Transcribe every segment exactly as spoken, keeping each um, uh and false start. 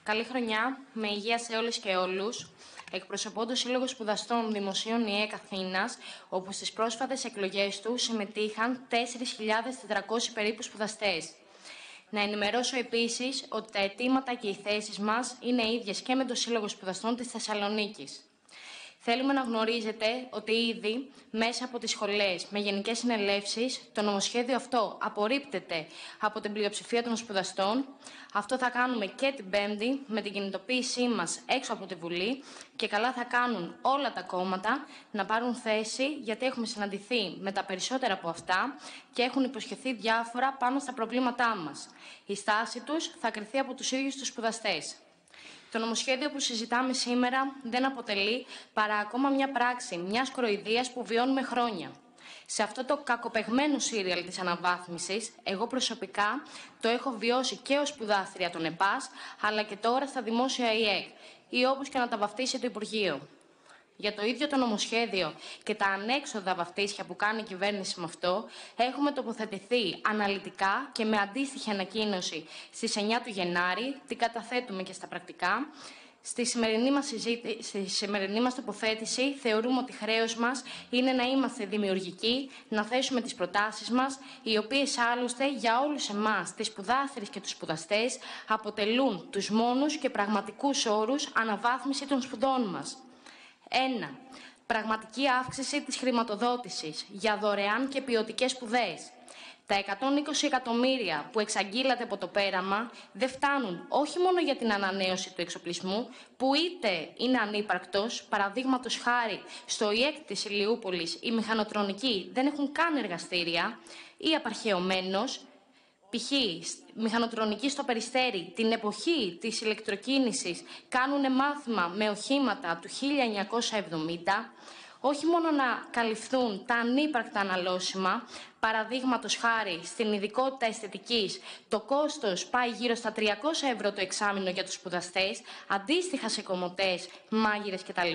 Καλή χρονιά, με υγεία σε όλες και όλους. Εκπροσωπώ το Σύλλογο Σπουδαστών Δημοσίων ΙΕΚ Αθήνας, όπου στις πρόσφατες εκλογές του συμμετείχαν τέσσερις χιλιάδες τετρακόσιοι περίπου σπουδαστές. Να ενημερώσω επίσης ότι τα αιτήματα και οι θέσεις μας είναι ίδιες και με το Σύλλογο Σπουδαστών της Θεσσαλονίκης. Θέλουμε να γνωρίζετε ότι ήδη μέσα από τις σχολές με γενικές συνελεύσεις το νομοσχέδιο αυτό απορρίπτεται από την πλειοψηφία των σπουδαστών. Αυτό θα κάνουμε και την Πέμπτη με την κινητοποίησή μας έξω από τη Βουλή και καλά θα κάνουν όλα τα κόμματα να πάρουν θέση, γιατί έχουμε συναντηθεί με τα περισσότερα από αυτά και έχουν υποσχεθεί διάφορα πάνω στα προβλήματά μας. Η στάση τους θα κριθεί από τους ίδιους τους σπουδαστές. Το νομοσχέδιο που συζητάμε σήμερα δεν αποτελεί παρά ακόμα μια πράξη μιας κοροϊδίας που βιώνουμε χρόνια. Σε αυτό το κακοπεγμένο σύριαλ της αναβάθμισης, εγώ προσωπικά το έχω βιώσει και ως σπουδάστρια των ΕΠΑΣ, αλλά και τώρα στα δημόσια ΙΕΚ ή όπως και να τα βαφτίσει το Υπουργείο. Για το ίδιο το νομοσχέδιο και τα ανέξοδα βαφτίσια που κάνει η κυβέρνηση με αυτό, έχουμε τοποθετηθεί αναλυτικά και με αντίστοιχη ανακοίνωση στις εννιά του Γενάρη, την καταθέτουμε και στα πρακτικά. Στη σημερινή μας, συζήτη... Στη σημερινή μας τοποθέτηση θεωρούμε ότι χρέος μας είναι να είμαστε δημιουργικοί, να θέσουμε τις προτάσεις μας, οι οποίες άλλωστε για όλους εμάς, τις σπουδάστερες και τους σπουδαστές, αποτελούν τους μόνους και πραγματικούς όρους αναβάθμιση των σπουδών μας. ένα. Πραγματική αύξηση της χρηματοδότησης για δωρεάν και ποιοτικές σπουδές. Τα εκατόν είκοσι εκατομμύρια που εξαγγείλατε από το πέραμα δεν φτάνουν όχι μόνο για την ανανέωση του εξοπλισμού, που είτε είναι ανύπαρκτος, παραδείγματος χάρη στο ΙΕΚ της Ηλιούπολης οι μηχανοτρονικοί δεν έχουν καν εργαστήρια, ή απαρχαιωμένος. Π.χ. μηχανοτρονικοί στο Περιστέρι την εποχή της ηλεκτροκίνησης κάνουν μάθημα με οχήματα του χίλια εννιακόσια εβδομήντα, όχι μόνο να καλυφθούν τα ανύπαρκτα αναλώσιμα, παραδείγματος χάρη στην ειδικότητα αισθητικής, το κόστος πάει γύρω στα τριακόσια ευρώ το εξάμηνο για τους σπουδαστές, αντίστοιχα σε κομμωτές, μάγειρες κτλ.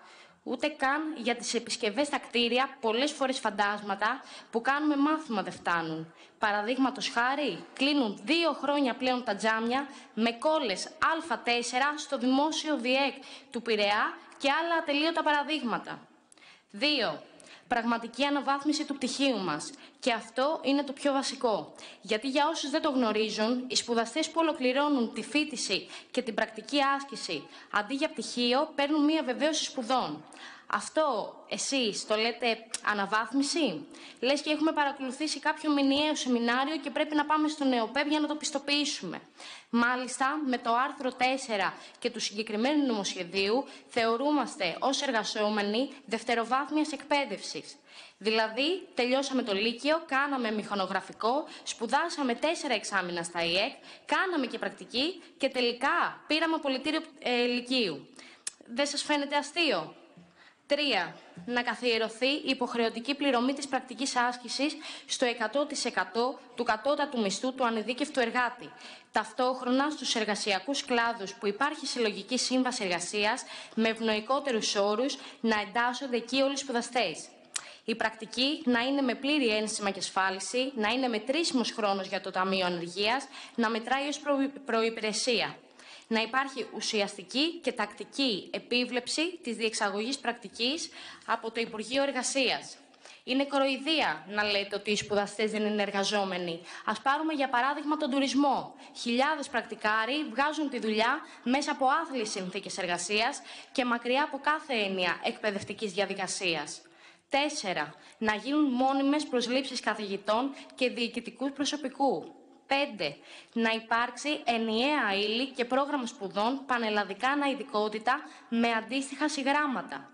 Ούτε καν για τις επισκευές στα κτίρια, πολλές φορές φαντάσματα, που κάνουμε μάθημα δεν φτάνουν. Παραδείγματος χάρη, κλείνουν δύο χρόνια πλέον τα τζάμια με κόλλες Α τέσσερα στο δημόσιο ΔΙΕΚ του Πειραιά και άλλα ατελείωτα παραδείγματα. δύο. Πραγματική αναβάθμιση του πτυχίου μας. Και αυτό είναι το πιο βασικό. Γιατί για όσους δεν το γνωρίζουν, οι σπουδαστές που ολοκληρώνουν τη φοιτηση και την πρακτική άσκηση, αντί για πτυχίο, παίρνουν μία βεβαίωση σπουδών. Αυτό εσείς το λέτε αναβάθμιση? Λες και έχουμε παρακολουθήσει κάποιο μηνιαίο σεμινάριο και πρέπει να πάμε στο ΝΕΟΠΕΠ για να το πιστοποιήσουμε. Μάλιστα, με το άρθρο τέσσερα και του συγκεκριμένου νομοσχεδίου θεωρούμαστε ως εργαζόμενοι δευτεροβάθμιας εκπαίδευσης. Δηλαδή, τελειώσαμε το Λύκειο, κάναμε μηχανογραφικό, σπουδάσαμε τέσσερα εξάμηνα στα ΙΕΚ, κάναμε και πρακτική και τελικά πήραμε απολυτήριο ε, Λυκείου. Δεν σας φαίνεται αστείο? τρία. Να καθιερωθεί η υποχρεωτική πληρωμή της πρακτικής άσκησης στο εκατό τοις εκατό του κατώτατου μισθού του ανειδίκευτου εργάτη. Ταυτόχρονα στους εργασιακούς κλάδους που υπάρχει συλλογική σύμβαση εργασίας με ευνοϊκότερους όρους να εντάσσονται εκεί όλοι οι σπουδαστές. Η πρακτική να είναι με πλήρη ένσημα και ασφάλιση, να είναι μετρήσιμος χρόνος για το Ταμείο Ανεργίας, να μετράει ως προ... προϋπηρεσία. Να υπάρχει ουσιαστική και τακτική επίβλεψη της διεξαγωγής πρακτικής από το Υπουργείο Εργασίας. Είναι κοροϊδία να λέτε ότι οι σπουδαστές δεν είναι εργαζόμενοι. Ας πάρουμε για παράδειγμα τον τουρισμό. Χιλιάδες πρακτικάροι βγάζουν τη δουλειά μέσα από άθλιες συνθήκες εργασίας και μακριά από κάθε έννοια εκπαιδευτικής διαδικασίας. τέσσερα. Να γίνουν μόνιμες προσλήψεις καθηγητών και διοικητικού προσωπικού. πέντε. Να υπάρξει ενιαία ύλη και πρόγραμμα σπουδών πανελλαδικά αναειδικότητα με αντίστοιχα συγγράμματα.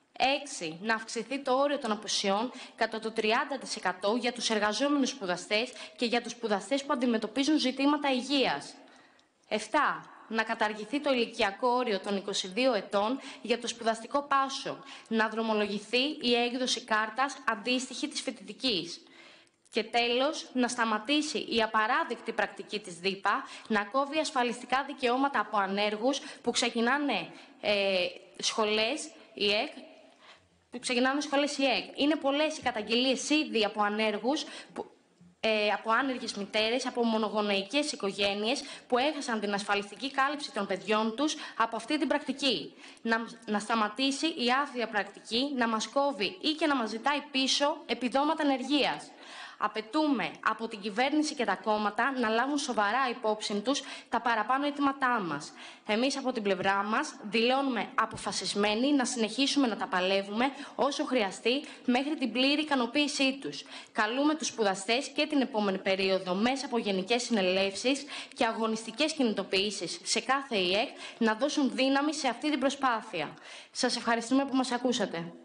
έξι. Να αυξηθεί το όριο των απουσιών κατά το τριάντα τοις εκατό για τους εργαζόμενους σπουδαστές και για τους σπουδαστές που αντιμετωπίζουν ζητήματα υγείας. επτά. Να καταργηθεί το ηλικιακό όριο των είκοσι δύο ετών για το σπουδαστικό πάσο. Να δρομολογηθεί η έκδοση κάρτας αντίστοιχη της φοιτητικής. Και τέλος, να σταματήσει η απαράδεκτη πρακτική της ΔΥΠΑ να κόβει ασφαλιστικά δικαιώματα από ανέργους που ξεκινάνε ε, σχολές ΙΕΚ, που ξεκινάνε σχολές ΙΕΚ. Είναι πολλές οι καταγγελίες ήδη από ανέργους που, ε, από άνεργες μητέρες, από μονογονεϊκές οικογένειες που έχασαν την ασφαλιστική κάλυψη των παιδιών τους από αυτή την πρακτική. Να, να σταματήσει η άθλια πρακτική, να μας κόβει ή και να μας ζητάει πίσω επιδόματα ανεργίας. Απαιτούμε από την κυβέρνηση και τα κόμματα να λάβουν σοβαρά υπόψη τους τα παραπάνω αιτήματά μας. Εμείς από την πλευρά μας δηλώνουμε αποφασισμένοι να συνεχίσουμε να τα παλεύουμε όσο χρειαστεί μέχρι την πλήρη ικανοποίησή τους. Καλούμε τους σπουδαστές και την επόμενη περίοδο μέσα από γενικές συνελεύσεις και αγωνιστικές κινητοποιήσεις σε κάθε ΙΕΚ να δώσουν δύναμη σε αυτή την προσπάθεια. Σας ευχαριστούμε που μας ακούσατε.